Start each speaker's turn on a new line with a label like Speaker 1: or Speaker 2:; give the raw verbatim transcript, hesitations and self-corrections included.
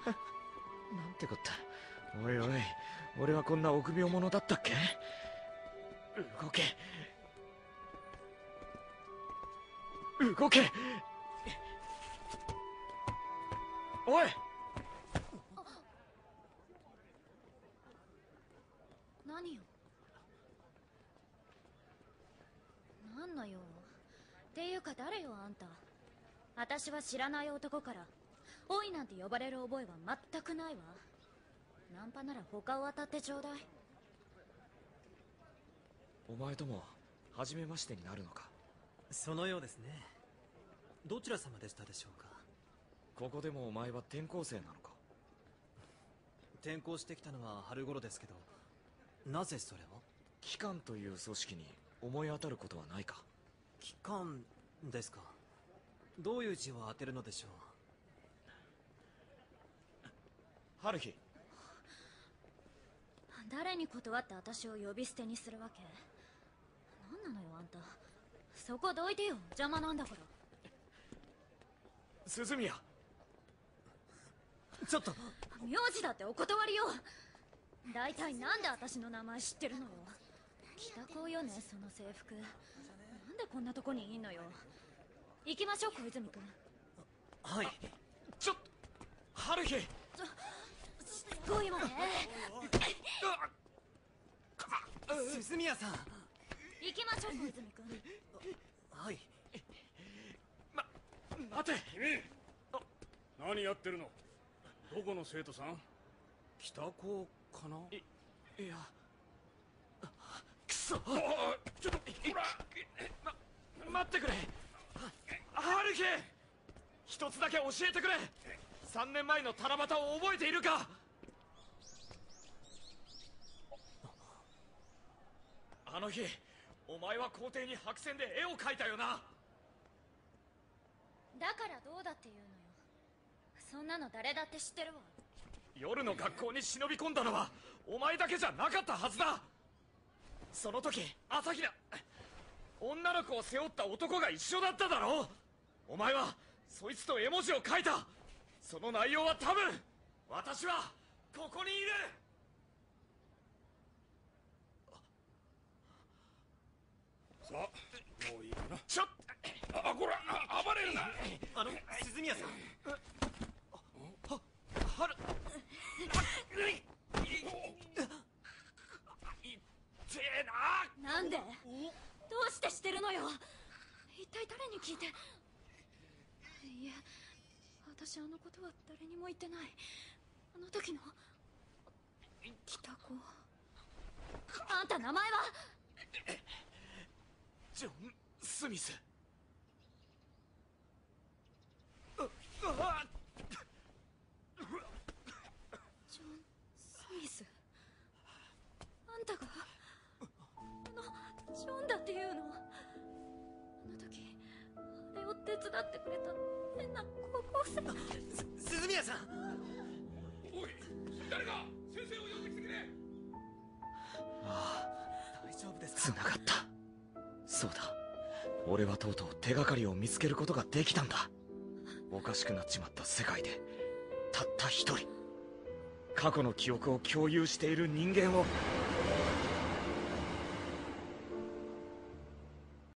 Speaker 1: なんてこった。おいおい、俺はこんな臆病者だったっけ。動け動け。おい。
Speaker 2: 何よ。何の用っていうか誰よあんた。私は知らない男からおいなんて呼ばれる覚えは全くないわ。ナンパなら他を当たってちょうだい。
Speaker 1: お前とも初めましてになるのか。
Speaker 3: そのようですね。どちら様でしたでしょうか。
Speaker 1: ここでもお前は転校生なのか。
Speaker 3: 転校してきたのは春頃ですけど、なぜそれを。
Speaker 1: 機関という組織に思い当たることはないか。
Speaker 3: 機関ですか。どういう字を当てるのでしょう。
Speaker 1: 春日。
Speaker 2: 誰に断って私を呼び捨てにするわけ。何なのよあんた。そこどいてよ、邪魔なんだから。
Speaker 1: 鈴宮。
Speaker 3: ちょっと。
Speaker 2: 名字だってお断りよ。大体なんで私の名前知ってるのよ。北高よね、その制服。なんでこんなとこにいんのよ。行きましょう小泉君。
Speaker 3: はい。
Speaker 1: ちょっと春日。
Speaker 2: しつこいわね。
Speaker 3: 鈴宮さん。
Speaker 2: 行きましょう小泉君。
Speaker 3: はい。
Speaker 1: ま、待て
Speaker 4: 君。何やってるの。どこの生徒さん。
Speaker 3: 北高かな。
Speaker 1: いいや、くそ。
Speaker 4: ちょっとほら、
Speaker 1: ま、待ってくれ春日。一つだけ教えてくれ。三年前の七夕を覚えているか。あの日お前は校庭に白線で絵を描いたよな。
Speaker 2: だからどうだっていうのよ。そんなの誰だって知ってるわ。
Speaker 1: 夜の学校に忍び込んだのはお前だけじゃなかったはずだ。その時朝比奈、女の子を背負った男が一緒だっただろう。お前はそいつと絵文字を書いた。その内容は多分私はここにいる。
Speaker 4: さあもういいかな。
Speaker 1: ちょっ
Speaker 4: あ、こら暴れるな。
Speaker 3: あの鈴宮さん。
Speaker 1: はるいってえな。
Speaker 2: なんでどうしてしてるのよ。一体誰に聞いて。いいえ、私あのことは誰にも言ってない。あの時の北高。あんた名前は。
Speaker 1: ジョン・スミス。
Speaker 2: ジョン・スミス。あんたがあのジョンだっていうの。あの時あれを手伝ってくれた変な高校生。
Speaker 3: 鈴宮さん。
Speaker 4: おい、誰か先生を呼んできてくれ。
Speaker 1: ああ、
Speaker 3: 大丈夫ですか。
Speaker 1: つながった。そうだ、俺はとうとう手がかりを見つけることができたんだ。おかしくなっちまった世界でたった一人過去の記憶を共有している人間を